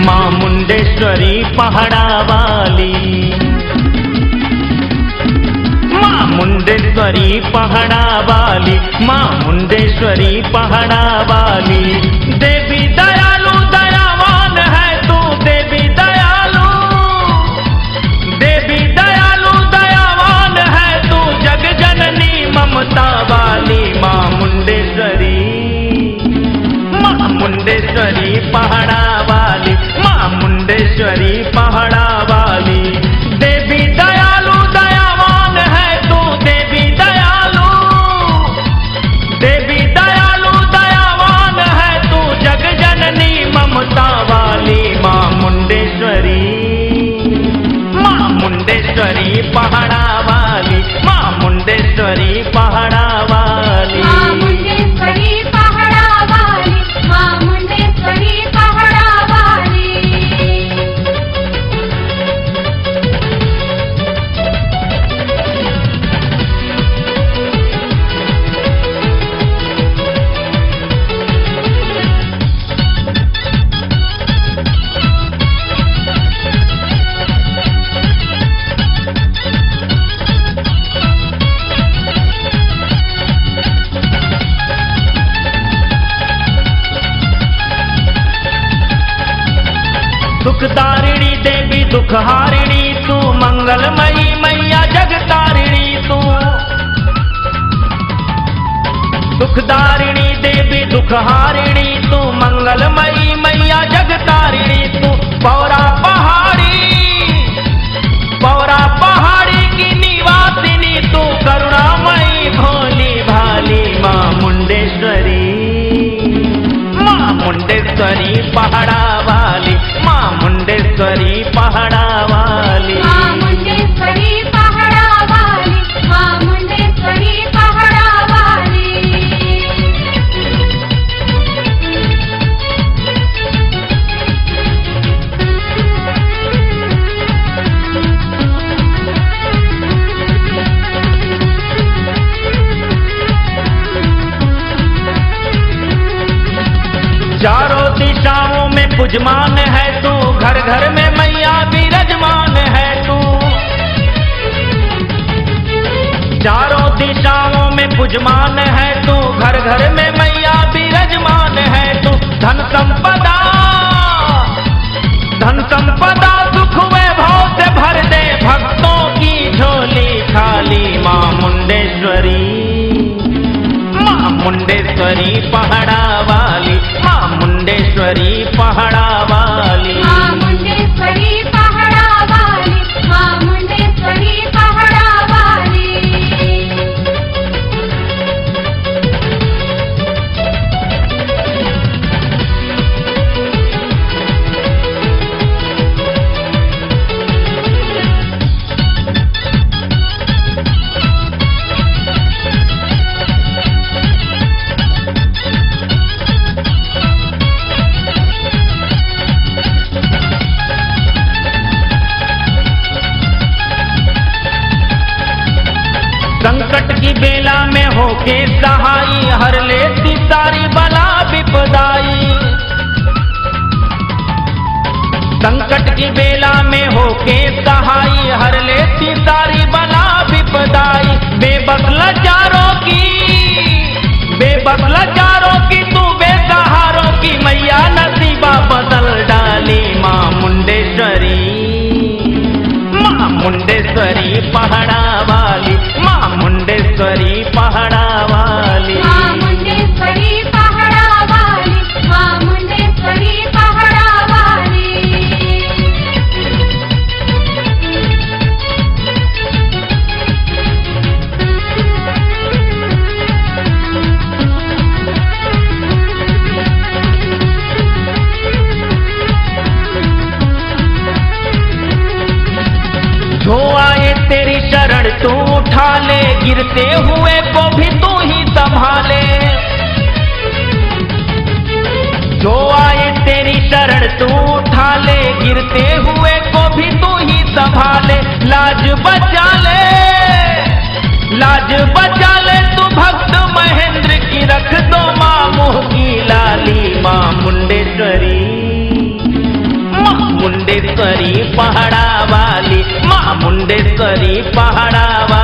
माँ मुंडेश्वरी पहाड़ा वाली, माँ मुंडेश्वरी पहाड़ा वाली, माँ मुंडेश्वरी पहाड़ा वाली। देवी दयालु दयावान है तू, देवी दयालु, देवी दयालु दयावान है तू, जग जननी ममता वाली। माँ मुंडेश्वरी, माँ मुंडेश्वरी पहाड़ा वाली, माँ मुंडेश्वरी पहाड़ा वाली। देवी दयालु दयावान है तू, देवी दयालु, देवी दयालु दयावान है तू, जग जननी ममता वाली। माँ मुंडेश्वरी, माँ मुंडेश्वरी पहाड़ा वाली, माँ मुंडेश्वरी पहाड़ा वाली। माँ मुंडेश्वरी पहाड़ा वाली, माँ मुंडेश्वरी पहाड़ा वाली। दुखदारिणी देवी दुखहारिणी तू, मंगलमयी मैया जगतारिणी तू। दुखदारिणी देवी दुखहारिणी तू, मंगलमयी मैया जगतारिणी तू। पौरा पहाड़ी की निवासिनी तू, करुणामयी भोली भाली। माँ मुंडेश्वरी, माँ मुंडेश्वरी पहाड़ा वाली, माँ मुंडेश्वरी पहाड़ा वाली। माँ मुंडेश्वरी पहाड़ा वाली, माँ मुंडेश्वरी पहाड़ा वाली। चारों दिशाओं में पुजमान है तू, घर घर में मैया विराजमान है तू। चारों दिशाओं में पुजमान है तू, घर घर में मैया विराजमान है तू। धन संपदा, धन संपदा सुख वैभव से भर दे, भक्तों की झोली खाली। माँ मुंडेश्वरी, माँ मुंडेश्वरी पहाड़ा वाली, माँ मुंडेश्वरी पहाड़ा वाली। माँ मुंडेश्वरी पहाड़ा वाली, माँ मुंडेश्वरी पहाड़ा वाली। संकट की बेला में होके सहाई, हर लेती सारी बला विपदाई। संकट की बेला में होके सहाई, हर लेती सारी बला विपदाई। बेबस लाचारों की, बेबस लाचारों की तू बेसहारों की मैया नसीबा बदल डाली। माँ मुंडेश्वरी, माँ मुंडेश्वरी पहाड़ा वाली, माँ मुंडेश्वरी पहाड़ा वाली। माँ मुंडेश्वरी पहाड़ा वाली, माँ मुंडेश्वरी पहाड़ा वाली। जो आए तेरी शरण तू उठा ले, गिरते हुए को भी तू ही संभाले। जो आए तेरी शरण तू उठा ले, गिरते हुए को भी तू ही संभाले। लाज बचा ले, लाज बचा ले तू भक्त महेंद्र की, रख दो माँ मुँह की लाली। माँ मुंडेश्वरी, मुंडेश्वरी पहाड़ा वाली, माँ मुंडेश्वरी पहाड़ा वाली।